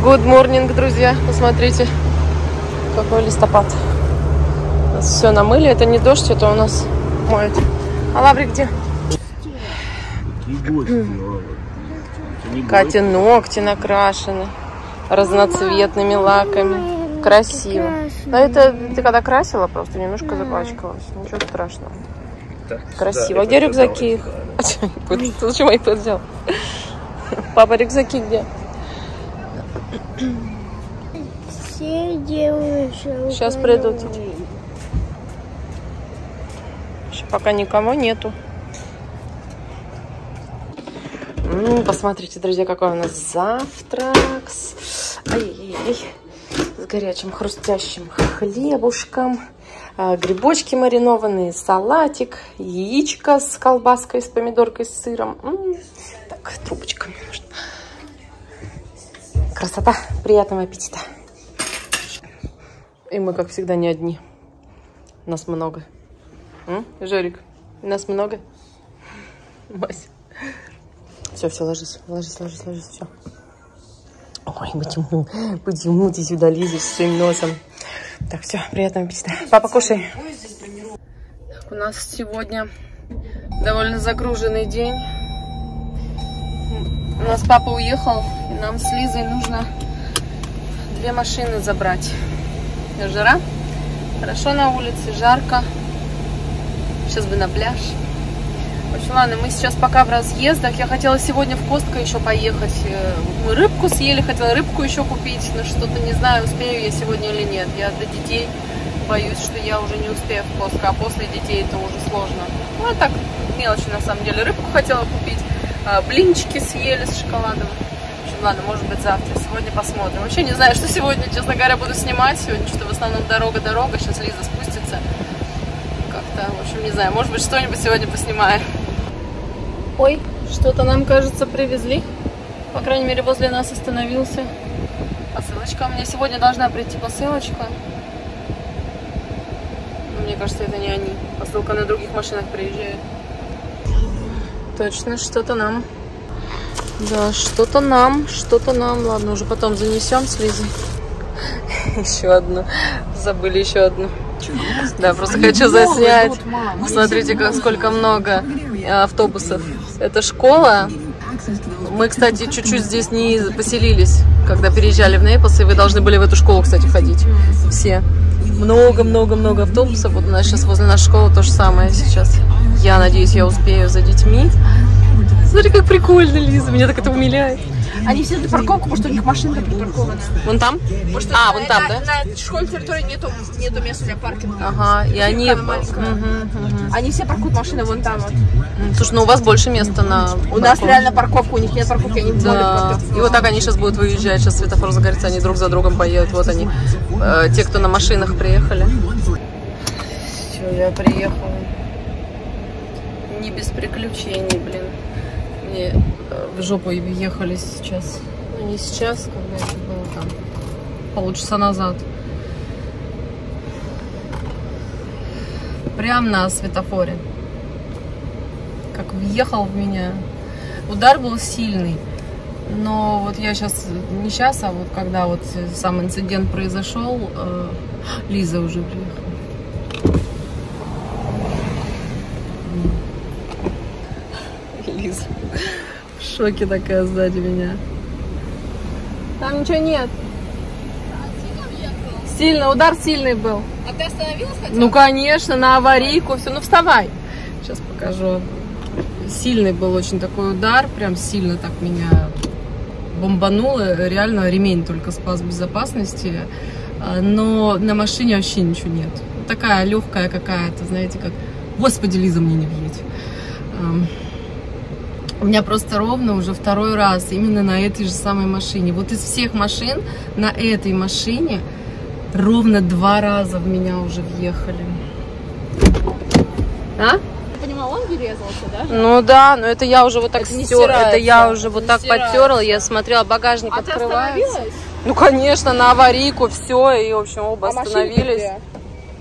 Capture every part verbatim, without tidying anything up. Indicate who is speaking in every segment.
Speaker 1: Good morning, друзья. Посмотрите, какой листопад. У нас все намыли. Это не дождь, это у нас моют. А Лаврик где? Катя ногти накрашены разноцветными лаками. Красиво. Но это ты когда красила, просто немножко запачкалась. Ничего страшного. Красиво. А где рюкзаки их? Ты зачем iPad взял? Папа, рюкзаки где? Сейчас придут. Еще пока никого нету. Ну, посмотрите, друзья, какой у нас завтрак. Ай-яй-яй. С горячим хрустящим хлебушком. Грибочки маринованные, салатик, яичко с колбаской, с помидоркой, с сыром. М-м-м. Так, трубочками можно. Красота, приятного аппетита. И мы, как всегда, не одни. Нас много. М? Жорик, нас много? Мась. Все, все, ложись, ложись, ложись, ложись, все. Ой, почему, почему ты сюда лезешь своим носом? Так, все, приятного аппетита. Папа, кушай. Так, у нас сегодня довольно загруженный день. У нас папа уехал, и нам с Лизой нужно две машины забрать. Жара. Хорошо на улице, жарко. Сейчас бы на пляж. В общем, ладно, мы сейчас пока в разъездах. Я хотела сегодня в Костко еще поехать. Мы рыбку съели, хотела рыбку еще купить. Но что-то не знаю, успею я сегодня или нет. Я для детей боюсь, что я уже не успею в Костко. А после детей это уже сложно. Ну, а так, мелочи на самом деле. Рыбку хотела купить. Блинчики съели с шоколадом. В общем, ладно, может быть завтра. Сегодня посмотрим. Вообще не знаю, что сегодня, честно говоря, буду снимать. Сегодня что-то в основном дорога-дорога. Сейчас Лиза спустится. Как-то, в общем, не знаю. Может быть, что-нибудь сегодня поснимаю. Ой, что-то нам, кажется, привезли. По крайней мере, возле нас остановился. Посылочка. У меня сегодня должна прийти посылочка. Но мне кажется, это не они. Посылка на других машинах приезжает. Точно, что-то нам. Да, что-то нам, что-то нам. Ладно, уже потом занесем с Лизой. Еще одну. Забыли еще одну. Да, просто хочу заснять. Смотрите, как сколько много автобусов. Это школа. Мы, кстати, чуть-чуть здесь не поселились, когда переезжали в Нейплс, и вы должны были в эту школу, кстати, ходить. Все. Много-много-много автобусов. Вот у нас сейчас возле нашей школы то же самое сейчас. Я надеюсь, я успею за детьми. Смотри, как прикольно, Лиза. Меня так это умиляет.
Speaker 2: Они все за парковку, потому что у них машина припаркована.
Speaker 1: Вон там?
Speaker 2: Что
Speaker 1: а, вон там,
Speaker 2: на,
Speaker 1: да?
Speaker 2: На школьной территории нету, нету места для паркинга.
Speaker 1: Ага, и они...
Speaker 2: Угу, угу. Они все паркуют машины вон там вот.
Speaker 1: Слушай, ну у вас больше места на...
Speaker 2: У парковку. Нас реально парковка, у них нет парковки, они
Speaker 1: да. И вот так они сейчас будут выезжать, сейчас светофор загорится, они друг за другом поедут. Вот они, э, те, кто на машинах приехали. Все, я приехала. Не без приключений, блин. Мне в жопу ехали сейчас. Ну, не сейчас, когда это было там полчаса назад. Прям на светофоре. Как въехал в меня. Удар был сильный. Но вот я сейчас, не сейчас, а вот когда вот сам инцидент произошел, э, Лиза уже приехала. Лиза в шоке такая сзади меня. Там ничего нет. Сильно, удар сильный был.
Speaker 2: А ты остановилась хотя бы?
Speaker 1: Ну, конечно, на аварийку все. Ну, вставай. Сейчас покажу. Сильный был очень такой удар. Прям сильно так меня бомбануло. Реально ремень только спас безопасности. Но на машине вообще ничего нет. Такая легкая какая-то, знаете, как... Господи, Лиза, мне не въедь. У меня просто ровно уже второй раз именно на этой же самой машине. Вот из всех машин на этой машине ровно два раза в меня уже въехали. А?
Speaker 2: Я понимаю, он врезался, да?
Speaker 1: Ну да, но это я уже вот так стер, это я уже вот так
Speaker 2: стирается.
Speaker 1: Потерла, я смотрела, багажник
Speaker 2: а
Speaker 1: открывается.
Speaker 2: Ты остановилась?
Speaker 1: Ну конечно, на аварийку все, и в общем оба
Speaker 2: а
Speaker 1: остановились.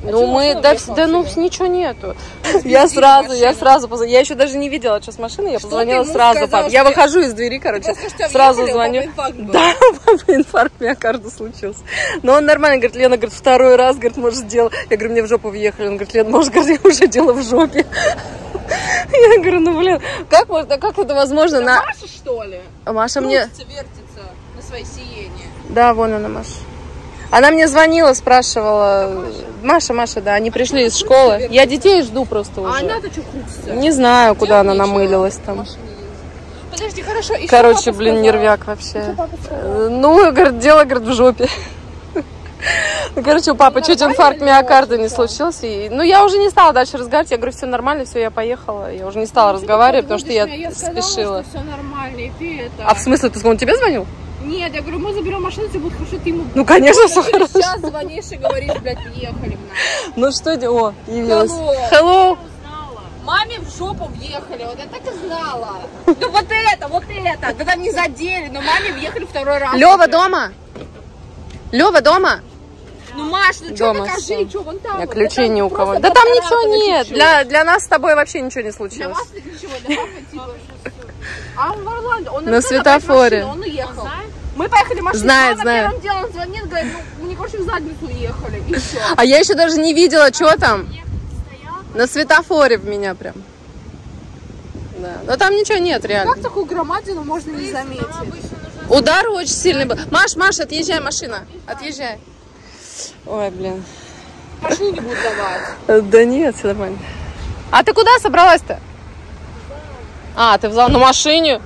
Speaker 1: Ну, мы, да, да, ну, ничего нету. Я сразу, я сразу позвонила. Я еще даже не видела сейчас машины, я позвонила сразу папе. Я выхожу из двери, короче, сразу звоню. Да, папа инфаркт миокарда случился. Но он нормально, говорит, Лена, говорит, второй раз, говорит, может, дело. Я говорю, мне в жопу въехали. Он говорит, Лена, может, говорит, уже дело в жопе. Я говорю, ну, блин, как можно, как это возможно?
Speaker 2: Это на... Маша, что ли?
Speaker 1: Маша мне...
Speaker 2: Вертится на своей сиене.
Speaker 1: Да, вон она, Маша. Она мне звонила, спрашивала. Маша, Маша, да, они пришли из школы. Я детей жду просто уже.
Speaker 2: А она-то что крутится?
Speaker 1: Не знаю, куда она намылилась там.
Speaker 2: Подожди, хорошо. И
Speaker 1: короче, блин, нервяк вообще. Ну, говорит, дело, говорит, в жопе. Короче, у папы чуть инфаркт миокарда не случился. И, ну, я уже не стала дальше разговаривать. Я говорю, все нормально, все, я поехала. Я уже не стала разговаривать, потому что я, я спешила. Сказала,
Speaker 2: что все нормально, и ты это...
Speaker 1: А в смысле, ты, он тебе звонил?
Speaker 2: Нет, я говорю, мы заберем машину, тебе будет хорошо, ты ему...
Speaker 1: Ну, конечно, все хорошо.
Speaker 2: Сейчас звонишь и говоришь, блядь, въехали.
Speaker 1: Ну, что, о, явилась.
Speaker 2: Hello.
Speaker 1: Hello.
Speaker 2: Маме в жопу въехали, вот я так и знала. Ну, вот это, вот это. Да там не задели, но маме въехали второй раз.
Speaker 1: Лёва дома? Лёва дома?
Speaker 2: Ну, Маш, ну что докажи, что вон там?
Speaker 1: Я ключей ни у кого. Да там ничего нет. Для, для нас с тобой вообще ничего не случилось.
Speaker 2: Для вас ничего, для папы типа. А он в Орландо, он
Speaker 1: на светофоре.
Speaker 2: Он уехал. Мы поехали в машину,
Speaker 1: знает, знает.
Speaker 2: Первым делом звонит, говорит, ну, мне, короче, в задницу уехали, и все.
Speaker 1: А я еще даже не видела, что там. На светофоре в меня прям. Да. Но там ничего нет, реально.
Speaker 2: Как такую громадину можно не заметить?
Speaker 1: Удар очень сильный был. Маш, Маш, отъезжай, машина. Отъезжай. Ой, блин.
Speaker 2: Машину не будут давать.
Speaker 1: Да нет, все нормально. А ты куда собралась-то? А, ты в зал на машине?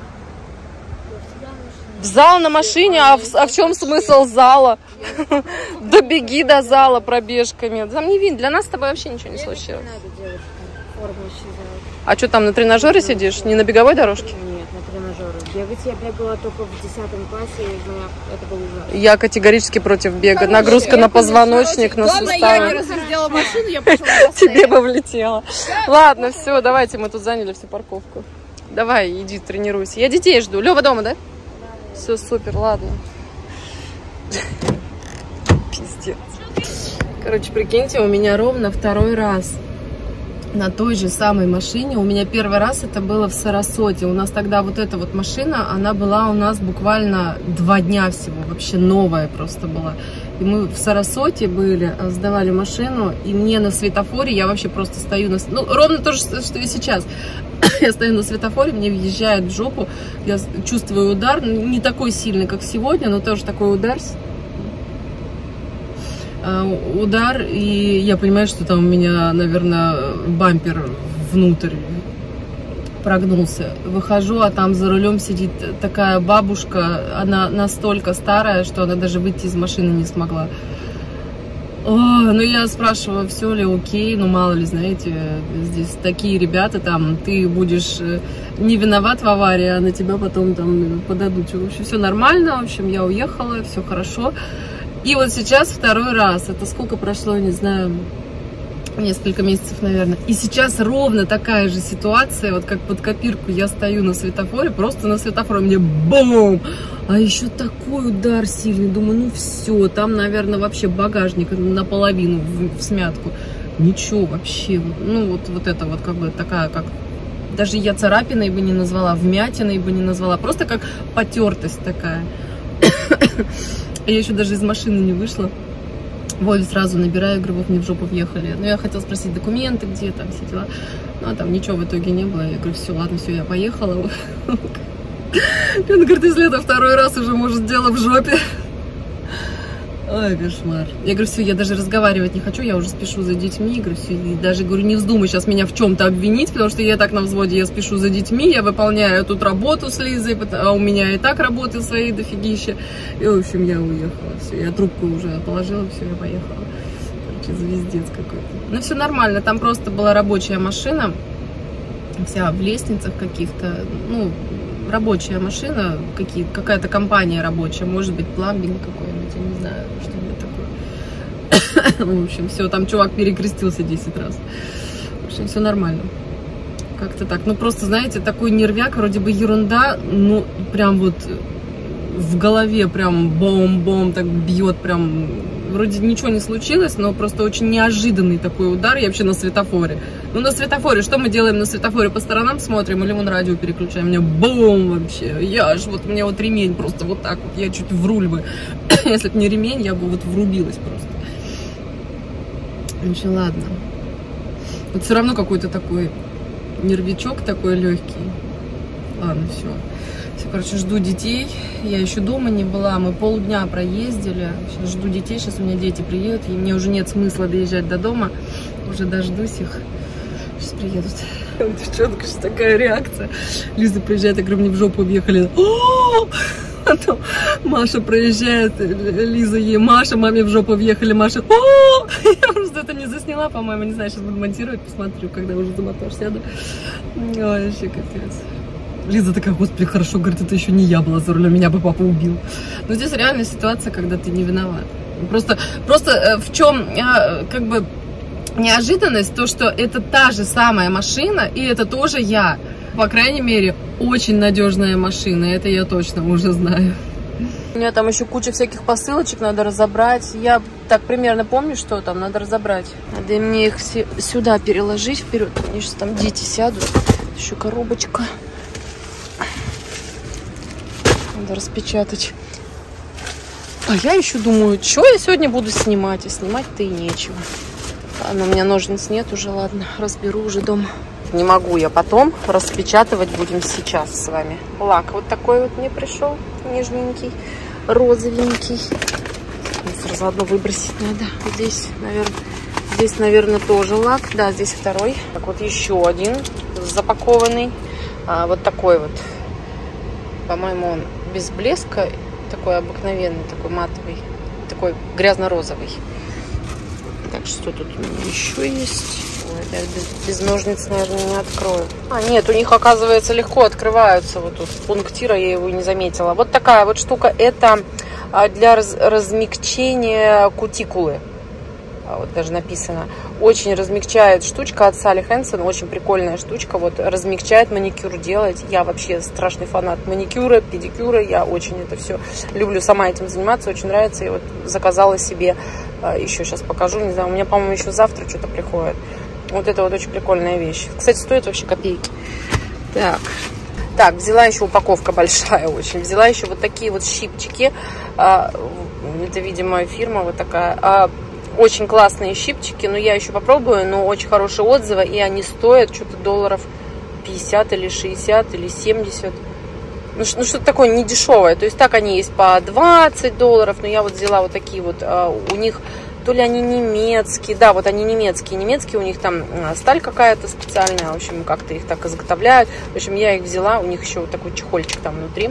Speaker 1: В зал на машине? А в, а в чем смысл зала? Да беги до зала пробежками. Там не видно. Для нас с тобой вообще ничего не случилось. А что там, на тренажере сидишь? Не на беговой дорожке?
Speaker 3: Нет, на тренажере. Бегать я бегала только в десятом классе, и это было ужасно.
Speaker 1: Я категорически против бега. Короче, нагрузка на позвоночник, на суставы.
Speaker 2: Главное, я не разъездила машину, я пошла.
Speaker 1: Тебе бы влетело. Ладно, все, давайте, мы тут заняли всю парковку. Давай, иди, тренируйся. Я детей жду. Лёва дома, да? Все, супер, ладно. Пиздец. Короче, прикиньте, у меня ровно второй раз на той же самой машине. У меня первый раз это было в Сарасоте. У нас тогда вот эта вот машина, она была у нас буквально два дня всего. Вообще новая просто была. И мы в Сарасоте были, сдавали машину, и мне на светофоре, я вообще просто стою на... Ну, ровно то же, что и сейчас. Я стою на светофоре, мне въезжает в жопу, я чувствую удар, не такой сильный, как сегодня, но тоже такой удар. Удар, и я понимаю, что там у меня, наверное, бампер внутрь прогнулся. Выхожу, а там за рулем сидит такая бабушка, она настолько старая, что она даже выйти из машины не смогла. О, ну я спрашиваю, все ли окей, ну мало ли, знаете, здесь такие ребята, там, ты будешь не виноват в аварии, а на тебя потом там подадут. В общем, все нормально, в общем, я уехала, все хорошо. И вот сейчас второй раз, это сколько прошло, не знаю, несколько месяцев, наверное. И сейчас ровно такая же ситуация, вот как под копирку, я стою на светофоре, просто на светофоре, мне бум! А еще такой удар сильный, думаю, ну все, там, наверное, вообще багажник наполовину в, в смятку. Ничего вообще, ну вот, вот это вот как бы такая, как, даже я царапиной бы не назвала, вмятиной бы не назвала, просто как потертость такая. Я еще даже из машины не вышла. Вове сразу набираю, говорю, вот мне в жопу въехали. Ну, я хотела спросить, документы где, там все дела. Ну, а там ничего в итоге не было. Я говорю, все, ладно, все, я поехала. Он говорит, если это второй раз уже, может, дело в жопе. Ой, кошмар. Я говорю, все, я даже разговаривать не хочу, я уже спешу за детьми. Я говорю, все, и даже, говорю, не вздумай сейчас меня в чем-то обвинить, потому что я так на взводе, я спешу за детьми, я выполняю тут работу с Лизой, а у меня и так работы свои дофигища. И, в общем, я уехала. Все, я трубку уже положила, все, я поехала. Короче, звездец какой-то. Ну, все нормально, там просто была рабочая машина, вся в лестницах каких-то, ну, рабочая машина, какие, какая-то компания рабочая, может быть, пламбинг какой-нибудь, я не знаю, что-нибудь такое. В общем, все, там чувак перекрестился десять раз. В общем, все нормально. Как-то так. Ну, просто, знаете, такой нервяк, вроде бы ерунда, ну, прям вот в голове прям бом-бом так бьет прям вроде ничего не случилось, но просто очень неожиданный такой удар. Я вообще на светофоре. Ну, на светофоре, что мы делаем на светофоре? По сторонам смотрим или вон радио переключаем? Мне бум вообще. Я ж, вот мне вот ремень просто вот так вот. Я чуть в руль бы. Если бы не ремень, я бы вот врубилась просто. Ну, ладно. Вот все равно какой-то такой нервичок такой легкий. Ладно, все. Все, короче, жду детей. Я еще дома не была. Мы полдня проездили. Сейчас жду детей. Сейчас у меня дети приедут. И мне уже нет смысла доезжать до дома. Уже дождусь их. Сейчас приедут. Девчонка, что такая реакция. Лиза приезжает, я говорю, мне в жопу въехали. Потом Маша проезжает, Лиза ей, Маша, маме в жопу въехали, Маша. О! Я просто это не засняла, по-моему, не знаю, сейчас буду монтировать, посмотрю, когда уже за мотор сяду. Ой, вообще капец. Лиза такая, господи, хорошо, говорит, это еще не я была за рулем, меня бы папа убил. Но здесь реальная ситуация, когда ты не виноват. Просто, просто в чем, как бы, неожиданность, то, что это та же самая машина, и это тоже я. По крайней мере, очень надежная машина, это я точно уже знаю. У меня там еще куча всяких посылочек, надо разобрать. Я так примерно помню, что там надо разобрать. Надо мне их все сюда переложить вперед. Они сейчас там дети сядут. Еще коробочка. Надо распечатать. А я еще думаю, что я сегодня буду снимать. А снимать-то и нечего. Ладно, у меня ножниц нет уже, ладно, разберу уже дома. Не могу я потом, распечатывать будем сейчас с вами. Лак вот такой вот мне пришел, нежненький, розовенький. Мусор заодно выбросить надо. Здесь, наверное, здесь, наверное, тоже лак. Да, здесь второй. Так вот еще один запакованный. А, вот такой вот. По-моему, он без блеска, такой обыкновенный, такой матовый, такой грязно-розовый. Так, что тут у меня еще есть? Ой, я без, без ножниц, наверное, не открою. А, нет, у них, оказывается, легко открываются. Вот тут пунктира, я его не заметила. Вот такая вот штука. Это для раз, размягчения кутикулы. Вот даже написано. Очень размягчает штучка от Салли Хэнсон. Очень прикольная штучка. Вот размягчает, маникюр делать. Я вообще страшный фанат маникюра, педикюра. Я очень это все люблю сама этим заниматься. Очень нравится. И вот заказала себе. Еще сейчас покажу. Не знаю, у меня, по-моему, еще завтра что-то приходит. Вот это вот очень прикольная вещь. Кстати, стоит вообще копейки. Так. Так, взяла еще упаковка большая очень. Взяла еще вот такие вот щипчики. Это, видимо, фирма вот такая. Очень классные щипчики, но я еще попробую, но очень хорошие отзывы, и они стоят что-то долларов пятьдесят или шестьдесят или семьдесят. Ну, ну что-то такое недешевое. То есть так они есть по двадцать долларов, но я вот взяла вот такие вот, у них то ли они немецкие, да, вот они немецкие, немецкие, у них там сталь какая-то специальная, в общем, как-то их так изготовляют. В общем, я их взяла, у них еще вот такой чехольчик там внутри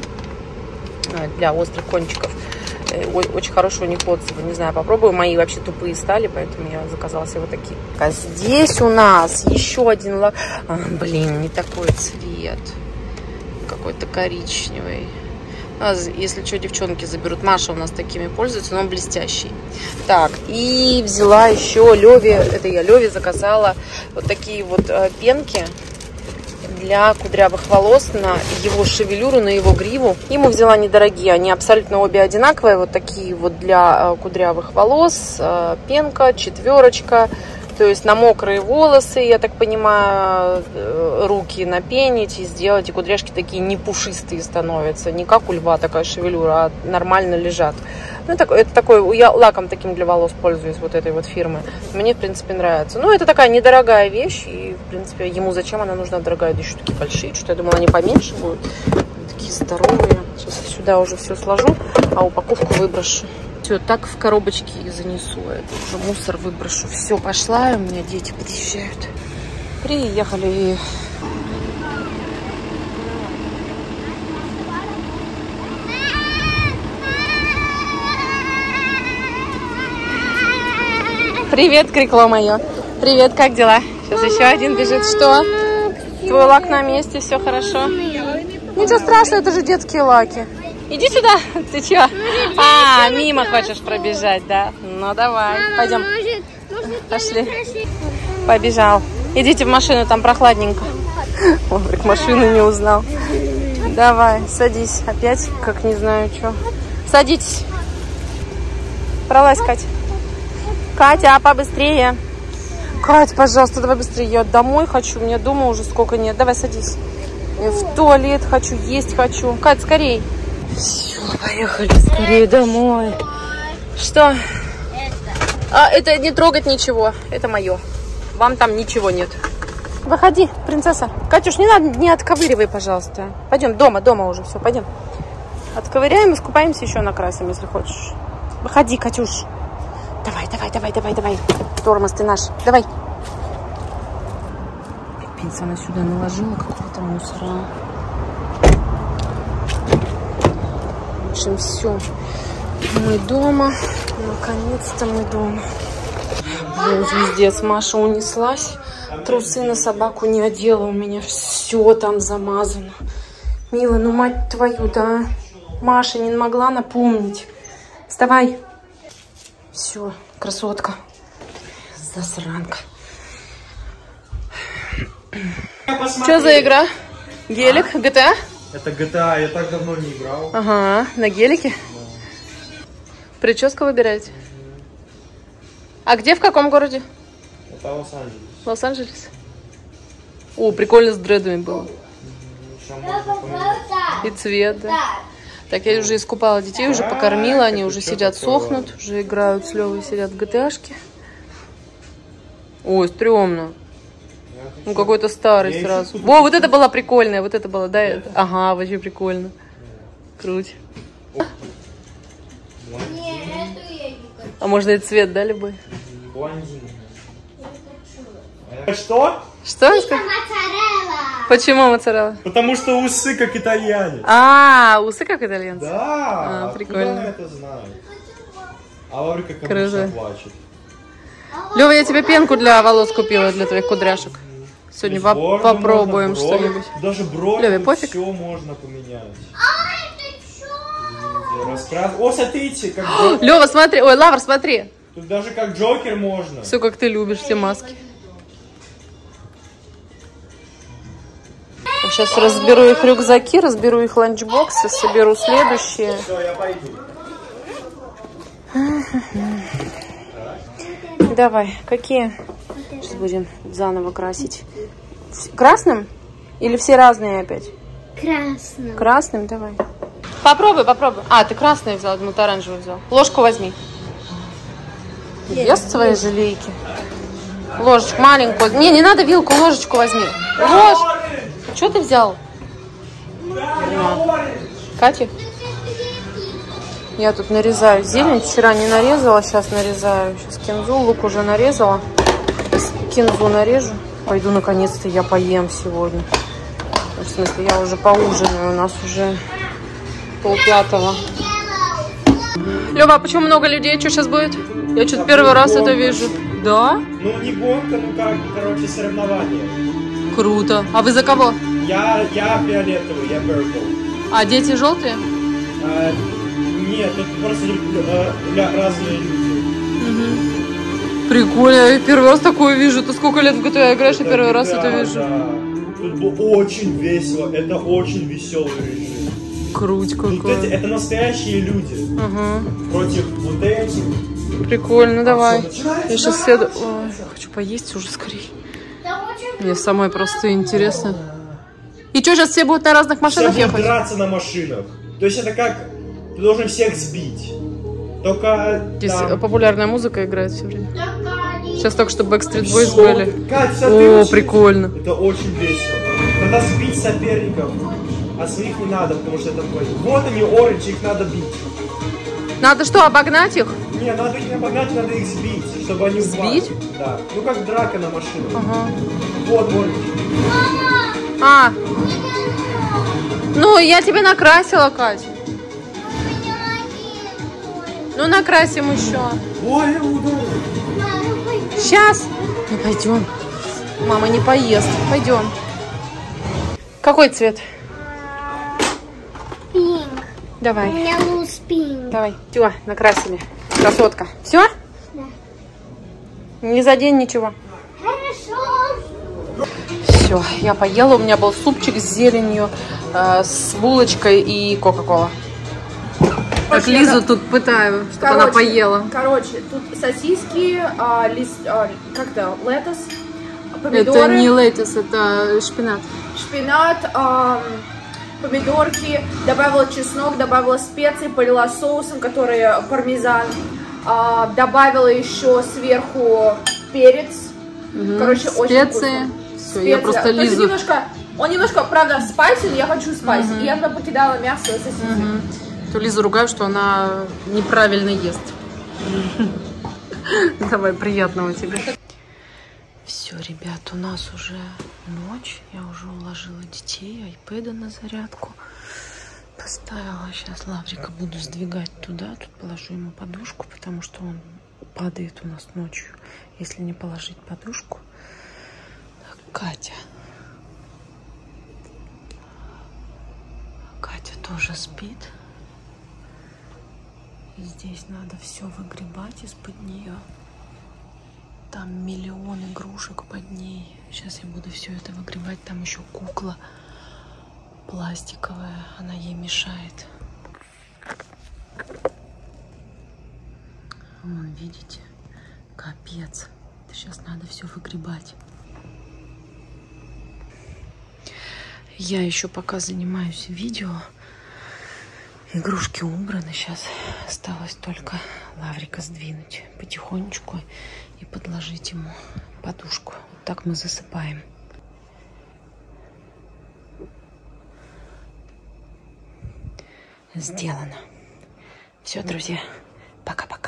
Speaker 1: для острых кончиков. Очень хорошие у них отзывы. Не знаю, попробую. Мои вообще тупые стали, поэтому я заказала себе вот такие. А здесь у нас еще один лак. А, блин, не такой цвет. Какой-то коричневый. А, если что, девчонки заберут. Маша у нас такими пользуется, но он блестящий. Так, и взяла еще Леве. Это я Леве заказала вот такие вот а, пенки для кудрявых волос на его шевелюру, на его гриву. Ему взяла недорогие, они абсолютно обе одинаковые, вот такие вот для кудрявых волос, пенка, четверочка, то есть на мокрые волосы, я так понимаю, руки напенить и сделать, и кудряшки такие не пушистые становятся, не как у льва такая шевелюра, а нормально лежат. Ну, это, это такой, я лаком таким для волос пользуюсь, вот этой вот фирмы. Мне, в принципе, нравится. Ну, это такая недорогая вещь, и, в принципе, ему зачем она нужна дорогая? Да еще такие большие, что-то я думала, они поменьше будут. Такие здоровые. Сейчас я сюда уже все сложу, а упаковку выброшу. Все, так в коробочке и занесу. Это уже мусор выброшу. Все, пошла, у меня дети подъезжают. Приехали. Привет, крикло мое. Привет, как дела? Сейчас еще один бежит. Что? Твой лак на месте, все хорошо? Ничего страшного, это же детские лаки. Иди сюда. Ты че? А, мимо хочешь пробежать, да? Ну давай, пойдем. Пошли. Побежал. Идите в машину, там прохладненько. Ой, машину не узнал. Давай, садись. Опять, как не знаю что. Садитесь. Пролазь, Кать. Катя, побыстрее. Катя, пожалуйста, давай быстрее. Я домой хочу. Мне дома уже сколько нет. Давай садись. Я в туалет хочу, есть хочу. Катя, скорей. Все, поехали скорее домой. Что? Это. А, это не трогать ничего. Это мое. Вам там ничего нет. Выходи, принцесса. Катюш, не надо, не отковыривай, пожалуйста. Пойдем, дома, дома уже. Все, пойдем. Отковыряем, искупаемся, еще накрасим, если хочешь. Выходи, Катюш. Давай, давай, давай, давай, давай. Тормоз ты наш. Давай. Пипец, она сюда наложила какого-то мусора. В общем, все. Мы дома. Наконец-то мы дома. Блин, звездец. Маша унеслась. Трусы на собаку не одела. У меня все там замазано. Мила, ну мать твою, да. Маша не могла напомнить. Вставай. Все, красотка. Засранка. Что за игра? Гелик? джи ти эй?
Speaker 4: Это джи ти эй, я так давно не играл.
Speaker 1: Ага, на гелике? Да. Прическу выбираете? А где, в каком городе?
Speaker 4: Это Лос-Анджелес.
Speaker 1: Лос-Анджелес? О, прикольно с дредами было. И цвет, да. Так, я уже искупала детей, уже покормила, они уже сидят, сохнут, уже играют с Левой, сидят в джи ти эй-шке. Ой, стрёмно. Ну, какой-то старый сразу. Во, вот это была прикольная, вот это было, да? Это? Ага, вообще прикольно. Круть. А можно и цвет, да, любой?
Speaker 4: Что?
Speaker 1: Что? Почему моцарелла?
Speaker 4: Потому что усы как итальянец.
Speaker 1: А, усы как итальянцы?
Speaker 4: Да,
Speaker 1: а, прикольно.
Speaker 4: Я это знаю. А Лаврика, как обычно, плачет.
Speaker 1: Лёва, я тебе пенку для волос купила, для твоих кудряшек. Сегодня по попробуем что-нибудь.
Speaker 4: Даже брови,
Speaker 1: Лёве, пофиг?
Speaker 4: Все можно поменять. Раскрас... О, смотрите, как
Speaker 1: Лёва, смотри. Ой, Лавр, смотри.
Speaker 4: Тут даже как Джокер можно.
Speaker 1: Все как ты любишь, все маски. Сейчас разберу их рюкзаки, разберу их ланчбоксы, соберу следующие.
Speaker 4: Все, я пойду.
Speaker 1: Давай, какие? Сейчас будем заново красить. Красным? Или все разные опять?
Speaker 5: Красным.
Speaker 1: Красным, давай. Попробуй, попробуй. А, ты красный взял, ну ты оранжевый взял. Ложку возьми. Ест свои желейки. Ложечку маленькую. Не, не надо вилку, ложечку возьми. Ложь. Что ты взял? Катя? Я тут нарезаю зелень. Вчера не нарезала, сейчас нарезаю. Сейчас кинзу, лук уже нарезала. Кинзу нарежу. Пойду наконец-то я поем сегодня. В смысле, я уже поужинаю. У нас уже полпятого. Лёва, а почему много людей? Что сейчас будет? Я что-то первый раз это вижу. Да?
Speaker 4: Ну, не гонка, ну как, короче, соревнование.
Speaker 1: Круто. А вы за кого?
Speaker 4: Я, я фиолетовый, я purple.
Speaker 1: А дети желтые?
Speaker 4: А, нет, тут просто а, разные люди.
Speaker 1: Угу. Прикольно, я первый раз такое вижу. Ты сколько лет в джи ти эй играешь, я первый раз это вижу. Да.
Speaker 4: Тут было очень весело, это очень веселый режим.
Speaker 1: Круть какой.
Speaker 4: Тут эти, это настоящие люди.
Speaker 1: Угу.
Speaker 4: Против вот этих.
Speaker 1: Прикольно, а давай. Я сейчас седу. Ой, хочу поесть уже скорее. Мне самой просто интересно. И что, сейчас все будут на разных машинах
Speaker 4: все будут
Speaker 1: ехать?
Speaker 4: драться на машинах. То есть это как... Ты должен всех сбить. Только
Speaker 1: Здесь
Speaker 4: там...
Speaker 1: популярная музыка играет все время. Сейчас только что Backstreet Boys были.
Speaker 4: Кать,
Speaker 1: о,
Speaker 4: очень...
Speaker 1: прикольно.
Speaker 4: Это очень весело. Надо сбить соперников. А своих не надо, потому что это бой. Вот они, оранжи, их надо бить.
Speaker 1: Надо что, обогнать их?
Speaker 4: Не, надо их не обогнать, надо их сбить, чтобы они упали.
Speaker 1: Сбить?
Speaker 4: Да. Ну как драка на машину.
Speaker 1: Ага.
Speaker 4: Вот, оранжи.
Speaker 1: А. Ну, я тебе накрасила, Катя. Ну, накрасим еще.
Speaker 4: Ой, удобно.
Speaker 1: Сейчас. Ну, пойдем. Мама не поест. Пойдем. Какой цвет?
Speaker 5: Пинк.
Speaker 1: Давай.
Speaker 5: У меня луз пинк.
Speaker 1: Давай. Все, накрасили. Красотка. Все?
Speaker 5: Да.
Speaker 1: Не задень ничего.
Speaker 5: Хорошо.
Speaker 1: Все, я поела. У меня был супчик с зеленью, э, с булочкой и кока-кола. Как Лизу тут пытаю, чтобы она поела.
Speaker 2: Короче, тут сосиски, а, лист, а, как-то летос, помидоры.
Speaker 1: Это не летос, это шпинат.
Speaker 2: Шпинат, а, помидорки, добавила чеснок, добавила специи, полила соусом, который пармезан, а, добавила еще сверху перец. Угу. Короче,
Speaker 1: специи.
Speaker 2: Очень вкусно.
Speaker 1: Все,
Speaker 2: Специи.
Speaker 1: я просто Лизу...
Speaker 2: Немножко, он немножко, правда, спайси, но я хочу спайси. Угу. И я туда покидала мясо и сосиски.
Speaker 1: Угу. То Лизу ругаю, что она неправильно ест. Давай, приятного тебе. Все, ребят, у нас уже ночь. Я уже уложила детей, айпэда на зарядку поставила. Сейчас Лаврика буду сдвигать туда. Тут положу ему подушку, потому что он падает у нас ночью, если не положить подушку. Так, Катя. Катя тоже спит. И здесь надо все выгребать из-под нее. Там миллион игрушек под ней. Сейчас я буду все это выгребать. Там еще кукла пластиковая. Она ей мешает. Вон, видите? Капец. Сейчас надо все выгребать. Я еще пока занимаюсь видео. Игрушки убраны. Сейчас осталось только Лаврика сдвинуть потихонечку и подложить ему подушку. Вот так мы засыпаем. Сделано. Все, друзья. Пока-пока.